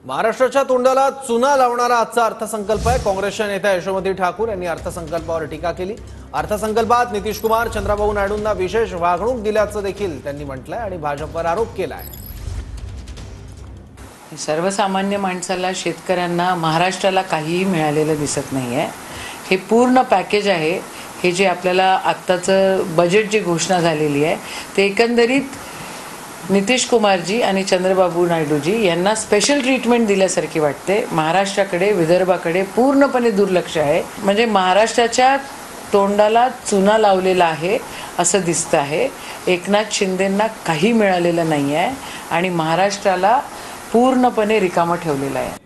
महाराष्ट्राच्या तोंडाला चुना लावणारा आजचा अर्थसंकल्प आहे। काँग्रेसच्या नेत्या यशोमती ठाकूर यांनी अर्थसंकल्पावर टीका केली। अर्थसंकल्पात नितीश कुमार चंद्रबाबू नायडूंना विशेष वागणूक दिल्याचं देखील त्यांनी म्हटलंय आणि भाजपवर आरोप केलाय। सर्वसामान्य माणसाला, शेतकऱ्यांना, महाराष्ट्राला काहीही मिळालेलं दिसत नाहीये। हे पूर्ण पॅकेज आहे। हे जे आपल्याला आत्ताचं बजेट जी घोषणा झालेली आहे ते एकंदरीत नितीश कुमारजी आणि चंद्रबाबू नायडूजी यांना स्पेशल ट्रीटमेंट दिल्यासारखी वाटते। महाराष्ट्राकडे, विदर्भाकडे पूर्णपणे दुर्लक्ष आहे। म्हणजे महाराष्ट्राच्या तोंडाला चुना लावलेला आहे असं दिसतं आहे। एकनाथ शिंदेंना काही मिळालेलं नाही आहे आणि महाराष्ट्राला पूर्णपणे रिकामं ठेवलेलं आहे।